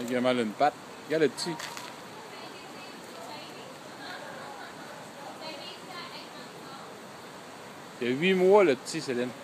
Il a mal une patte. Regarde le petit. Il y a 8 mois, le petit, Céline.